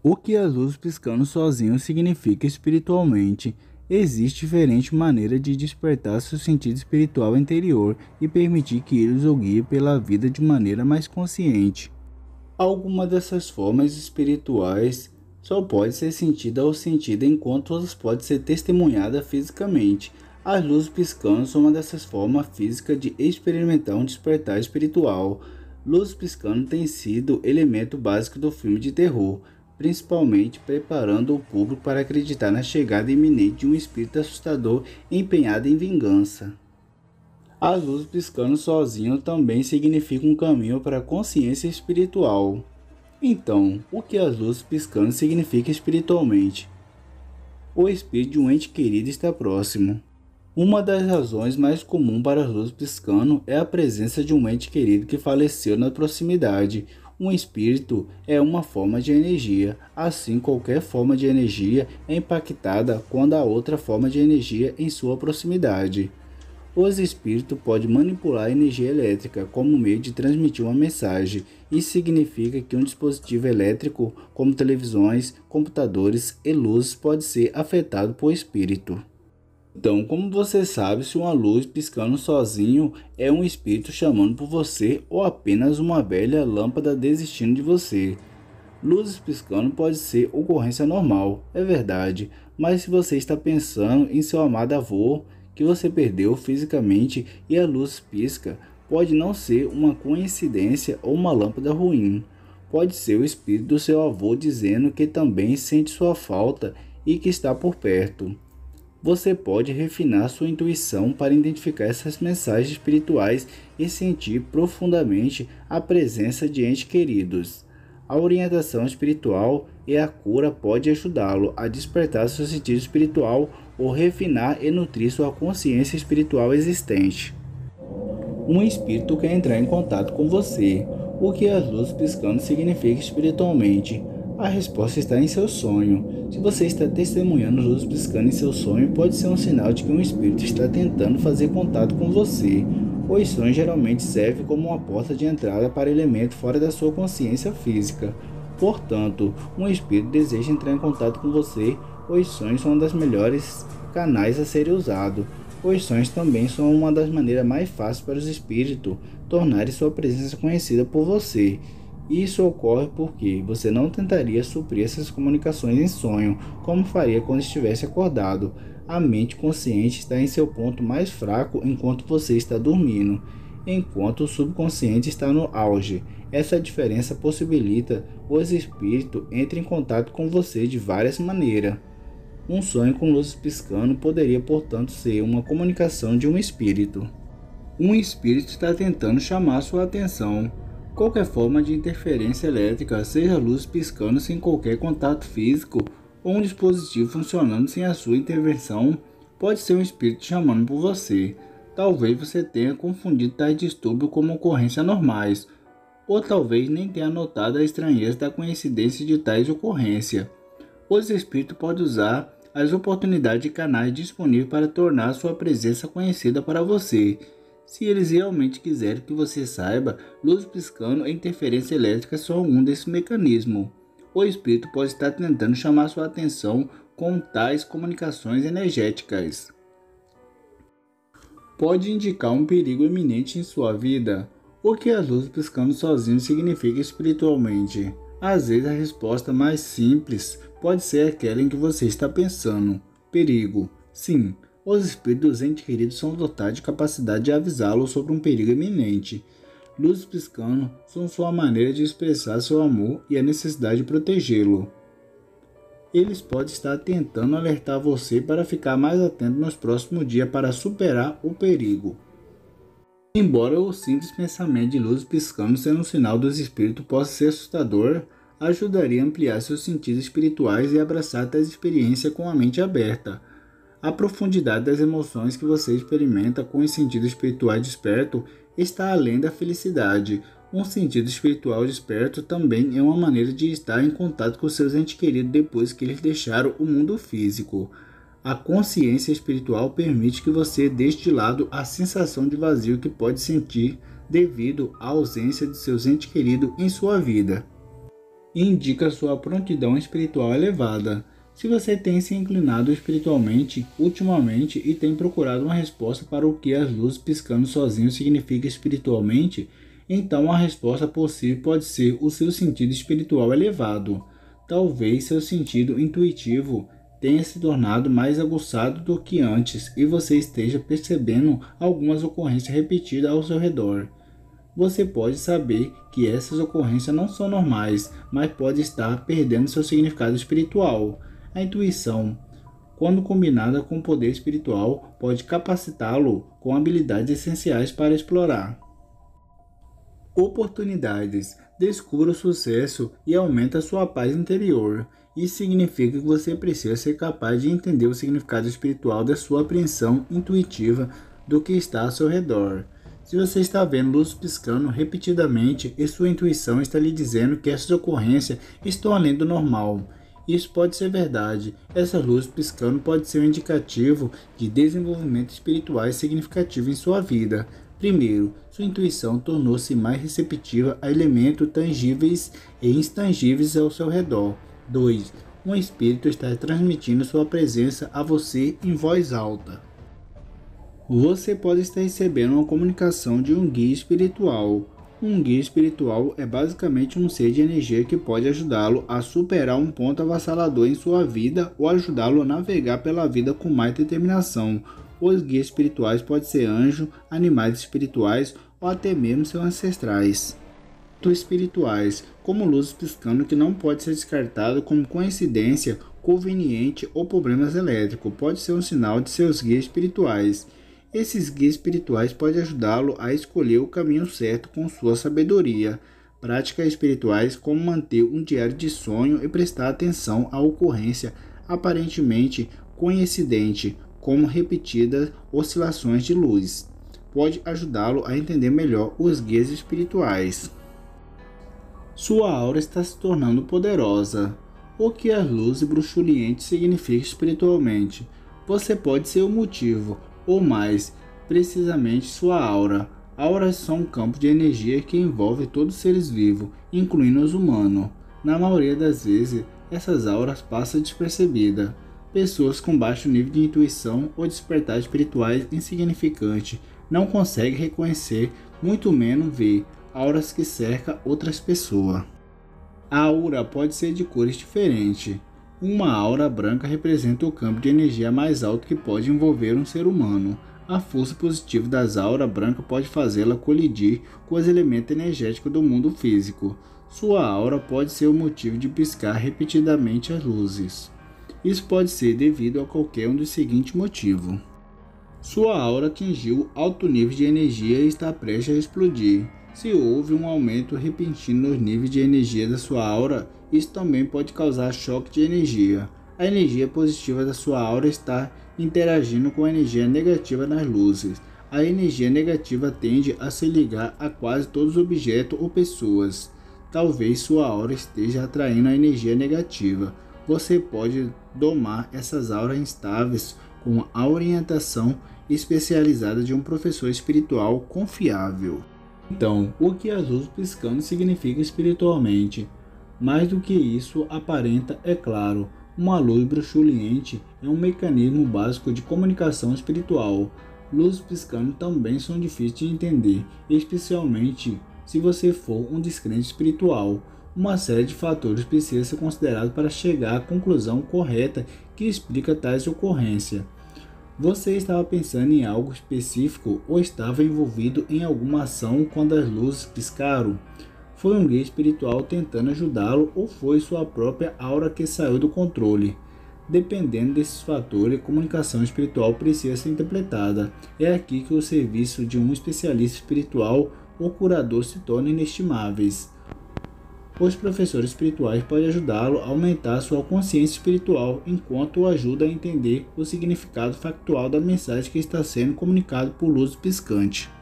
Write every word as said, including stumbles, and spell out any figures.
O que a luz piscando sozinho significa espiritualmente? Existe diferente maneira de despertar seu sentido espiritual interior e permitir que eles o guiem pela vida de maneira mais consciente. Alguma dessas formas espirituais só pode ser sentida ou sentida enquanto outras pode ser testemunhada fisicamente. As luzes piscando são uma dessas formas físicas de experimentar um despertar espiritual. Luzes piscando tem sido elemento básico do filme de terror, principalmente preparando o público para acreditar na chegada iminente de um espírito assustador empenhado em vingança. As luzes piscando sozinho também significa um caminho para a consciência espiritual. Então, o que as luzes piscando significa espiritualmente? O espírito de um ente querido está próximo. Uma das razões mais comuns para as luzes piscando é a presença de um ente querido que faleceu na proximidade. Um espírito é uma forma de energia, assim qualquer forma de energia é impactada quando há outra forma de energia em sua proximidade. Os espíritos podem manipular a energia elétrica como meio de transmitir uma mensagem. Isso significa que um dispositivo elétrico, como televisões, computadores e luzes, pode ser afetado por espírito. Então, como você sabe se uma luz piscando sozinho é um espírito chamando por você ou apenas uma velha lâmpada desistindo de você? Luzes piscando pode ser ocorrência normal, é verdade, mas se você está pensando em seu amado avô, que você perdeu fisicamente e a luz pisca, pode não ser uma coincidência ou uma lâmpada ruim. Pode ser o espírito do seu avô dizendo que também sente sua falta e que está por perto. Você pode refinar sua intuição para identificar essas mensagens espirituais e sentir profundamente a presença de entes queridos. A orientação espiritual e a cura pode ajudá-lo a despertar seu sentido espiritual ou refinar e nutrir sua consciência espiritual existente. Um espírito quer entrar em contato com você. O que as luzes piscando significa espiritualmente? A resposta está em seu sonho. Se você está testemunhando luzes piscando em seu sonho, pode ser um sinal de que um espírito está tentando fazer contato com você. Os sonhos geralmente servem como uma porta de entrada para elementos fora da sua consciência física. Portanto, um espírito deseja entrar em contato com você. Os sonhos são uma das melhores canais a serem usados. Os sonhos também são uma das maneiras mais fáceis para os espíritos tornarem sua presença conhecida por você. Isso ocorre porque você não tentaria suprir essas comunicações em sonho, como faria quando estivesse acordado. A mente consciente está em seu ponto mais fraco enquanto você está dormindo, enquanto o subconsciente está no auge. Essa diferença possibilita os espíritos entrem em contato com você de várias maneiras. Um sonho com luzes piscando poderia, portanto, ser uma comunicação de um espírito. Um espírito está tentando chamar sua atenção. Qualquer forma de interferência elétrica, seja luz piscando sem qualquer contato físico ou um dispositivo funcionando sem a sua intervenção, pode ser um espírito chamando por você. Talvez você tenha confundido tais distúrbios como ocorrências normais, ou talvez nem tenha notado a estranheza da coincidência de tais ocorrências. Os espíritos podem usar as oportunidades e canais disponíveis para tornar sua presença conhecida para você. Se eles realmente quiserem que você saiba, luz piscando e interferência elétrica são um desses mecanismos. O espírito pode estar tentando chamar sua atenção com tais comunicações energéticas. Pode indicar um perigo iminente em sua vida. O que as luzes piscando sozinho significa espiritualmente? Às vezes a resposta mais simples pode ser aquela em que você está pensando. Perigo. Sim, os espíritos dos entes queridos são dotados de capacidade de avisá-lo sobre um perigo iminente. Luzes piscando são sua maneira de expressar seu amor e a necessidade de protegê-lo. Eles podem estar tentando alertar você para ficar mais atento nos próximos dias para superar o perigo. Embora o simples pensamento de luzes piscando sendo um sinal dos espíritos possa ser assustador, ajudaria a ampliar seus sentidos espirituais e abraçar tais experiências com a mente aberta. A profundidade das emoções que você experimenta com os sentidos espirituais despertos está além da felicidade. Um sentido espiritual desperto também é uma maneira de estar em contato com seus entes queridos depois que eles deixaram o mundo físico. A consciência espiritual permite que você deixe de lado a sensação de vazio que pode sentir devido à ausência de seus entes queridos em sua vida. e indica sua prontidão espiritual elevada. Se você tem se inclinado espiritualmente ultimamente e tem procurado uma resposta para o que as luzes piscando sozinho significa espiritualmente, então a resposta possível pode ser o seu sentido espiritual elevado. Talvez seu sentido intuitivo tenha se tornado mais aguçado do que antes e você esteja percebendo algumas ocorrências repetidas ao seu redor. Você pode saber que essas ocorrências não são normais, mas pode estar perdendo seu significado espiritual. A intuição, quando combinada com o poder espiritual, pode capacitá-lo com habilidades essenciais para explorar oportunidades. Descubra o sucesso e aumente a sua paz interior. Isso significa que você precisa ser capaz de entender o significado espiritual da sua apreensão intuitiva do que está ao seu redor. Se você está vendo luz piscando repetidamente e sua intuição está lhe dizendo que essas ocorrências estão além do normal, isso pode ser verdade. Essa luz piscando pode ser um indicativo de desenvolvimento espiritual significativo em sua vida. Primeiro, sua intuição tornou-se mais receptiva a elementos tangíveis e intangíveis ao seu redor. dois. Um espírito está transmitindo sua presença a você em voz alta. Você pode estar recebendo uma comunicação de um guia espiritual. Um guia espiritual é basicamente um ser de energia que pode ajudá-lo a superar um ponto avassalador em sua vida ou ajudá-lo a navegar pela vida com mais determinação. Os guias espirituais podem ser anjos, animais espirituais ou até mesmo seus ancestrais. Espirituais, como luzes piscando que não pode ser descartado como coincidência, conveniente ou problemas elétricos, pode ser um sinal de seus guias espirituais. Esses guias espirituais podem ajudá-lo a escolher o caminho certo com sua sabedoria. Práticas espirituais como manter um diário de sonho e prestar atenção à ocorrência aparentemente coincidente, como repetidas oscilações de luz, pode ajudá-lo a entender melhor os guias espirituais. Sua aura está se tornando poderosa. O que as luzes bruxuleantes significam espiritualmente? Você pode ser o motivo, ou mais precisamente sua aura. Auras são um campo de energia que envolve todos os seres vivos, incluindo os humanos. Na maioria das vezes, essas auras passam despercebidas. Pessoas com baixo nível de intuição ou despertar espirituais insignificante não conseguem reconhecer, muito menos ver, auras que cercam outras pessoas. A aura pode ser de cores diferentes. Uma aura branca representa o campo de energia mais alto que pode envolver um ser humano. A força positiva das auras brancas pode fazê-la colidir com os elementos energéticos do mundo físico. Sua aura pode ser o motivo de piscar repetidamente as luzes. Isso pode ser devido a qualquer um dos seguintes motivos. Sua aura atingiu alto nível de energia e está prestes a explodir. Se houve um aumento repentino nos níveis de energia da sua aura, isso também pode causar choque de energia. A energia positiva da sua aura está interagindo com a energia negativa nas luzes. A energia negativa tende a se ligar a quase todos os objetos ou pessoas. Talvez sua aura esteja atraindo a energia negativa. Você pode domar essas auras instáveis com a orientação especializada de um professor espiritual confiável. Então, o que as luzes piscando significa espiritualmente? Mais do que isso aparenta, é claro. Uma luz bruxuleante é um mecanismo básico de comunicação espiritual. Luzes piscando também são difíceis de entender, especialmente se você for um descrente espiritual. Uma série de fatores precisa ser considerado para chegar à conclusão correta que explica tais ocorrências. Você estava pensando em algo específico ou estava envolvido em alguma ação quando as luzes piscaram? Foi um guia espiritual tentando ajudá-lo ou foi sua própria aura que saiu do controle? Dependendo desses fatores, a comunicação espiritual precisa ser interpretada. É aqui que o serviço de um especialista espiritual ou curador se torna inestimáveis. Os professores espirituais podem ajudá-lo a aumentar sua consciência espiritual enquanto o ajuda a entender o significado factual da mensagem que está sendo comunicado por luz piscante.